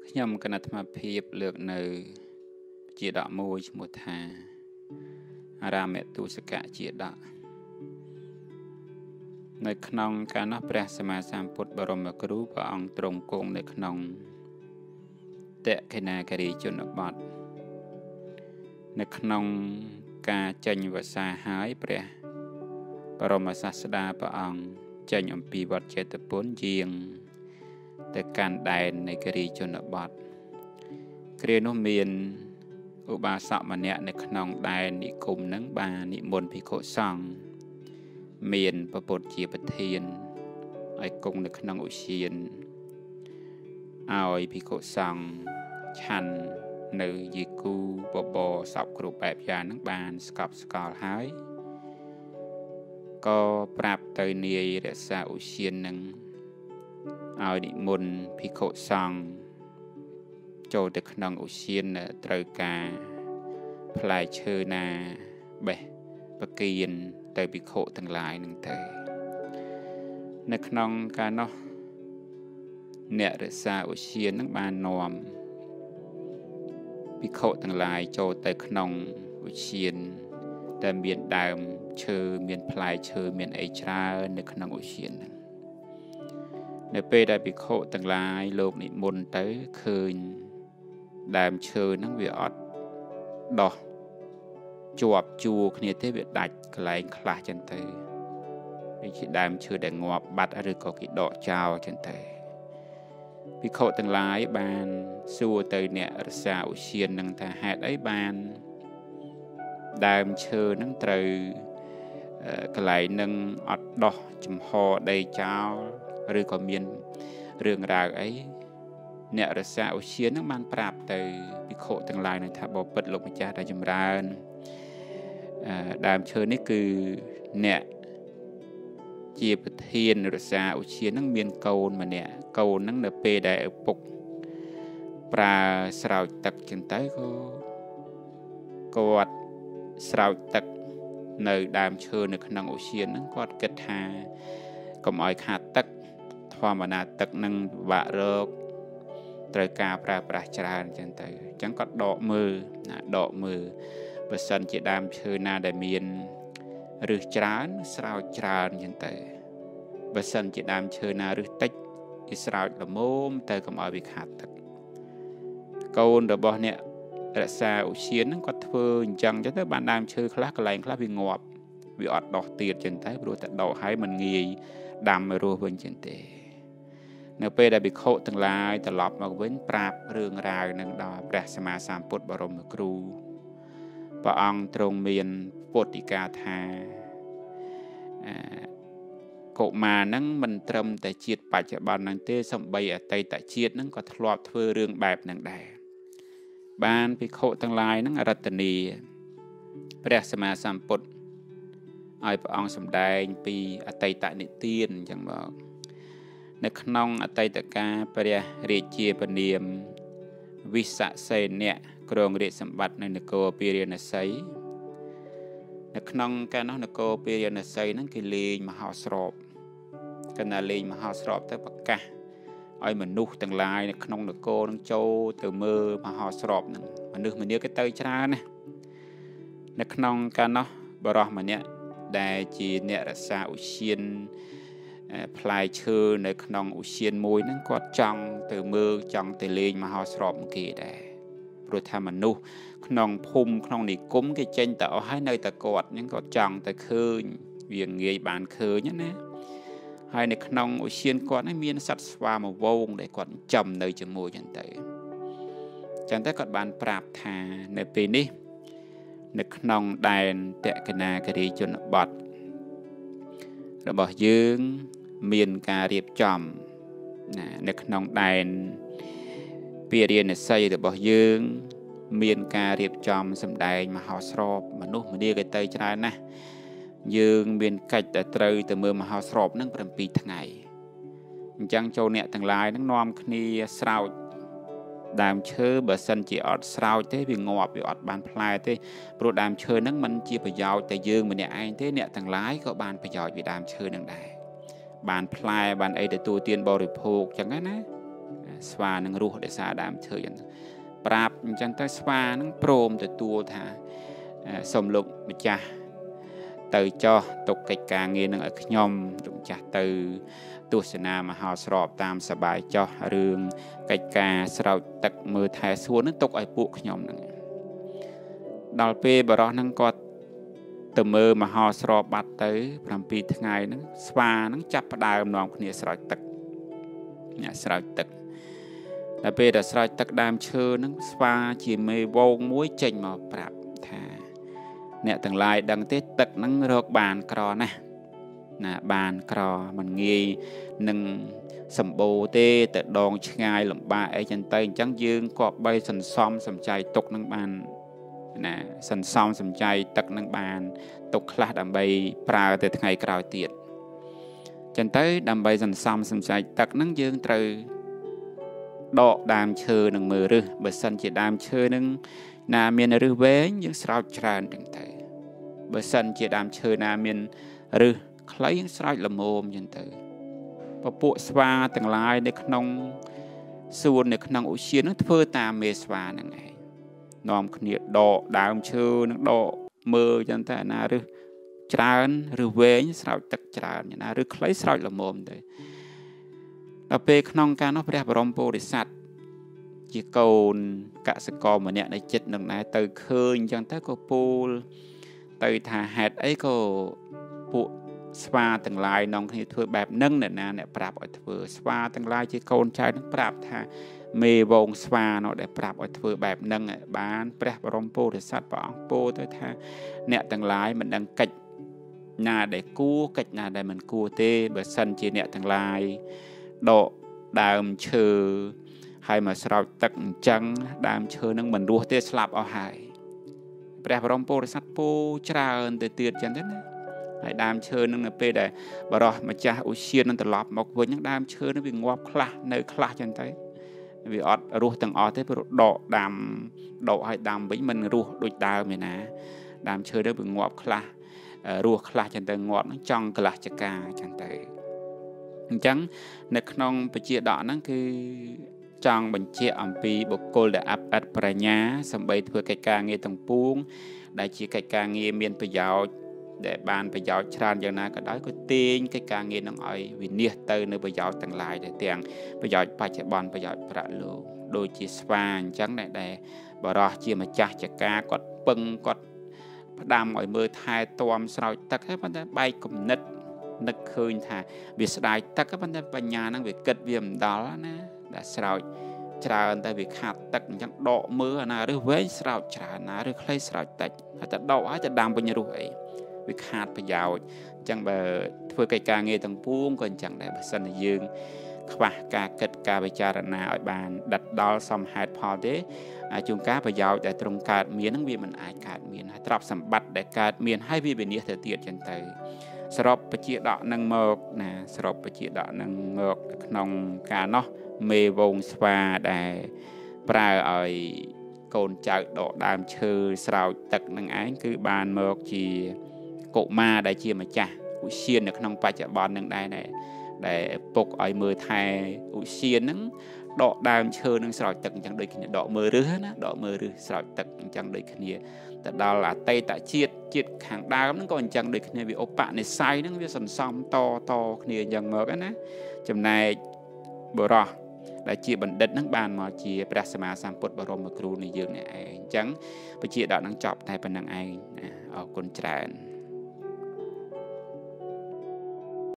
nhằm cái nát mà phép lược nơi chỉ đạo môi một thà ra mẹ tu sẽ cả chỉ đạo nơi khăn cái nó bè xem sam put bờ mà kêu và ông trồng côn nơi khăn tệ cái này cái gì cho nó bọt nơi khăn cả chân và xa hái bè bờ mà sát đa và ông chân ông pi vật chạy tập bốn giềngแต่การได้ในกรีชนบทเกรียนเมียนอุบาสกมันเนี่ยในขนมได้นิคมนังบานิมนพิโคสังเมียนประปดจีปเทียนไอกงในขนมอุเชียนเอาไอพิโคสังชันในยิกูบบสับกรุบแบบยานังบานสกับสกอลหายก็ปรับเตยเนียเรศาอุเชียนนังเอาดิมนพิโคสังโจตขนองอุเชียนตรกาพลายเชนาเบะปะเกียนเตยพิโคทั้งหลายหนึ่งเตยในขนองการเนาะเนรสาอุเชียนนักบานนอมพิโคทั้งหลายโจเตขนองอุเชียนแต่เมียนดามเชเมียนพลายเชเมียนไอชราในขนองอุเชียนในเปได้พิโคตั้งหลายโลกนิมนต์เตยคืนดามเชอนังเวียอดดอกจวบจูขณีเทวิดัดกลายคลาจันเตยในที่ดามเชอได้งอบบัดหรือก็กิดอกเจ้าจันเตยพิโคตั้งหลายบานสู้เตยเนี่ยรักษาอุเชียนนังทหารไอ้บานดามเชอนังเตยกลายนังอดดอกจมหอได้เจ้าหรือก็มีเรื่องราวไอ้เนี่ยรักษาอุเชียนนักมันปราบเตยพิโคตั้งหลายในทับบปิดลงมาจากได้จำรานดามเชิญนี่คือเนี่ยเจียบเทียนรักษาอุเชียนนักเมียนเกาลมาเนี่ยเกาลนักเนเปได้ปกปลาสาวตักจังไตก็กอดสาวตักในดามเชิญในขนมอุเชียนนักกอดกระทากำอ้อยขาดตักทว่ามานาตักนังบะเริกตรกาปราปราชาจังเตยจังก็ดอกมือเปอร์เซ็นต์จะดามเชิญนาได้เมียนหรือจานสาวจานจังเตยเปอร์เซ็นต์จะดามเชิญนาหรือติดอิสราเอลละมุมเตยกำอ้อยวิขาดตักโกนเดบเนี่ยรักษาอุเชียนนั่งก็เธอจังจะได้บานดามเชิญคลาคลายคลาวิงอบวิอดดอกเตียดจังเตยรู้แต่ดอกให้มันงีดำไม่รู้เพิ่งจังเตยในเปได้บิโคตั้งหลายตลอดมาเว้นปราบเรื่องราวนังดอพระสมมาสามปุตบรมครูพระองค์ตรงเมียนปุติกาธาโกมานั่งมันตรมแต่เจียดปัจจุบันนังเตสมบัยแต่แต่เจียดนั่งก็ทลอบเพื่อเรื่องแบบนังได้บ้านบิโคตั้งหลายนั่งอรัตนีพระสมมาสามปุตไอพระองค์สมได้ปีอไตตะนิเตียนจังบอกในขนมอไตตะกาปริยเรเจียปเนียมวิสเซนเนี่ยกรงเรศสมบัติในนโกปีเรียนไซในขนมการนโกปีเรียนไซนั่นคือเลงมหาสอบกันนาเลงมหาสอบแต่ปากกาไอ้มันนุกต่างลายในขนมนโกนังโจเตอมือมหาสอบนั่งมันนึกมันเนี้ยก็เตยชรานะในขนมการนบรอมันเนี่ยได้จีเนี่ยรักษาอุเชียนพลายเชื่อในขนมอุเชียนมวยนั่งกอดจังเตอมือจังเตเลงมหาสอบเกยได้โปรธามันนุขนมพุ่มขนมนี่กุ้มก็เจนแต่เอาให้ในตะกอดยังกอดจังแต่คืนเวียงเงยบานคืนเนี่ยนะให้ในขนมอุเชียนกอดให้มีสัตว์สวามาวงได้กอดจำในจมูกจังแต่กอดบานปราบทาในปีนี้ในขนมแดนเตะกนากระดีจนบดระบบยืงเมียนการเรียบจอมในขนมแดนเปียเรียนในไซระบบยืงเมียนการเรียบจอมสำได้มหาสอบมนุษย์มันเดียกันเตยชนะนะยืงเมียนกัดแต่เตยแต่เมื่อมหาสอบนั่งเป็นปีทั้งไงจังโจเนี่ยต่างลายนั่งนอมคณีสาวดามเชื่อเบอร์สันจีอดสาวเต้วิงอบวิอดบานพลายเต้โปรดามเชื่อนั่งมันจีประยาวแต่ยืงมันเนี่ยไอ้เต้เนี่ยต่างหลายก็บานประยาววิดามเชื่อนั่งได้บานพลายบานไอแต่ตัวเตียนบริโภคจังงั้นนะស្វានឹងរស់ដោយសារដើមឈើចឹងប្រាប់អញ្ចឹងទៅស្វានឹងព្រមទទួលថាសូមលោកម្ចាស់ទៅចោះទុកកិច្ចការងារនឹងឲ្យខ្ញុំលោកម្ចាស់ទៅទស្សនាមហោស្រពតាមសបាយចោះរឿងកិច្ចការស្រោចទឹកមើលថែសួននឹងទុកឲ្យពួកខ្ញុំនឹងដល់ពេលបរោះនឹងគាត់ទៅមើលមហោស្រពបាត់ទៅ7ថ្ងៃហ្នឹងស្វានឹងចាប់ផ្ដើមនាំគ្នាស្រោចទឹកអ្នកស្រោចទឹកដល់ពេលដែលស្រោចទឹកដើមឈើហ្នឹងស្វាជាមេវងមួយចេញមកប្រាប់ថាអ្នកទាំងឡាយដឹងទេទឹកហ្នឹងរកបានក្រណាស់ណាបានក្រមិនងាយនឹងសម្បូរទេទៅដងឆ្ងាយលំបាកអីចឹងទៅអញ្ចឹងយើងក៏បីសន្សំសំចៃទុកនឹងបានណាសន្សំសំចៃទឹកនឹងបានទុកខ្លះដើម្បីប្រើទៅថ្ងៃក្រោយទៀតចឹងទៅដើម្បីសន្សំសំចៃទឹកនឹងយើងត្រូវដកដើមឈើនឹងមើលរឹសបើសិនជាដើមឈើនឹងណាមានរឹសវែងយើងស្រោចច្រើនចឹងទៅបើសិនជាដើមឈើណាមានរឹសខ្លីយើងស្រោចល្មមចឹងទៅពពួកស្វាទាំងឡាយនៅក្នុងសួននៅក្នុងឧទ្យាននឹងធ្វើតាមមេស្វាហ្នឹងឯងនាំគ្នាដកដើមឈើនឹងដកមើលចឹងទៅណារឹសច្រើនឬវែងស្រោចទឹកច្រើនណាឬខ្លីស្រោចល្មមទៅដល់ពេលក្នុងការនោះព្រះបរមពុរិស័ទជាកូនកសិករម្នាក់នៅចិត្តនឹងដែរទៅឃើញអញ្ចឹងទៅក៏ពូលទៅថាហេតុអីក៏ពួកស្វាទាំងឡាយនាំគ្នាធ្វើបែបហ្នឹងអ្នកណាអ្នកប្រាប់ឲ្យធ្វើស្វាទាំងឡាយជាកូនចៅនឹងប្រាប់ថាមេវងស្វានោះដែលប្រាប់ឲ្យធ្វើបែបហ្នឹងបានព្រះបរមពុរិស័ទព្រះអង្គពោលទៅថាអ្នកទាំងឡាយមិនដឹងកិច្ចណាដែលគួរកិច្ចណាដែលមិនគួរទេបើសិនជាអ្នកទាំងឡាយដកដើមឈើហើយមកស្រោចទឹកអញ្ចឹងដើមឈើនឹងមិនរស់ទេស្លាប់អស់ហើយព្រះបរមពុរិស័ទពោលច្រើនទៅទៀតអញ្ចឹងទៅណាហើយដើមឈើនឹងនៅពេលដែលបរោះម្ចាស់ឧទ្យាននឹងត្រឡប់មកវិញហ្នឹងដើមឈើនឹងវាងាប់ខ្លះនៅខ្លះអញ្ចឹងទៅវាអត់រស់ទាំងអស់ទេព្រោះដកដាំដកឲ្យដាំវិញមិនរស់ដូចដើមឯណាដើមឈើទៅវាងាប់ខ្លះរស់ខ្លះអញ្ចឹងទៅងាប់ហ្នឹងចង់កន្លះចកាអញ្ចឹងទៅអញ្ចឹងនៅក្នុងបជាដកហ្នឹងគឺចង់បញ្ជាក់អំពីបុគ្គលដែលអបអិតប្រាជ្ញាសំបីធ្វើកិច្ចការងារទាំងពួងដែលជាកិច្ចការងារមានប្រយោជន៍ដែលបានប្រយោជន៍ច្រើនយ៉ាងណាក៏ដោយក៏ទាញកិច្ចការងារនឹងឲ្យវិនិច្ឆ័យទៅនៅប្រយោជន៍ទាំងឡាយដែលទាំងប្រយោជន៍បច្ចុប្បន្នប្រយោជន៍ប្រាក់លោកដូចជាស្វាអញ្ចឹងដែលបរោះជាម្ចាស់ចកាគាត់ពឹងគាត់ផ្ដាំឲ្យមើលថែទាំស្រោចទឹកហើយប៉ុន្តែបែកគំនិតនឹកឃើញថាវាស្ដាយទឹកប៉ុន្តែបញ្ញាហ្នឹងវាគិតវាមិនដល់ណាដែលស្រោចច្រើនតែវាខាត់ទឹកអញ្ចឹងដកមើលអាណាឬវែងស្រោចច្រើនណាឬខ្លីស្រោចតិចហើយតែដកហើយតែដាំវិញរស់អីវាខាតប្រយោជន៍អញ្ចឹងបើធ្វើកិច្ចការងារទាំងពួងក៏អញ្ចឹងដែរបើសិនជាយើងខ្វះការគិតការពិចារណាឲ្យបានដិតដល់សមហេតុផលទេជួនកាលប្រយោជន៍ដែលទ្រង់កើតមាននឹងវាមិនអាចកើតមានហើយទ្រព្យសម្បត្តិដែលកើតមានហើយវាវិនិច្ឆ័យទៅទៀតអញ្ចឹងទៅសរុបបជាដកនឹងមកណាសរុបបជាដកនឹងមកក្នុងការនោះមេវងស្វាដែលប្រើឲ្យកូនចៅដកដើមឈើស្រោចទឹកនឹងឯងគឺបានមកជាកុមារដែលជាម្ចាស់ឧទ្យាននៅក្នុងបច្ចុប្បន្ននឹងដែរដែលពុកឲ្យមើលថែឧទ្យានហ្នឹងដកដើមឈើនឹងស្រោចទឹកអញ្ចឹងដូចគ្នាដកមើលឫសណាដកមើលឫសស្រោចទឹកអញ្ចឹងដូចគ្នាទៅដល់អតីតជាតិខាងដើមហ្នឹងក៏អញ្ចឹងដូចគ្នាវាឧបនិស្ស័យហ្នឹងវាសន្សំតគ្នាអញ្ចឹងមកណាចំណែកបុរសដែលជាបណ្ឌិតហ្នឹងបានមកជាព្រះសម្មាសម្ពុទ្ធបរមគ្រូនៃយើងនេះឯងអញ្ចឹងបជាដកនឹងចប់តែប៉ុណ្្នឹងឯងអរគុណច្រើន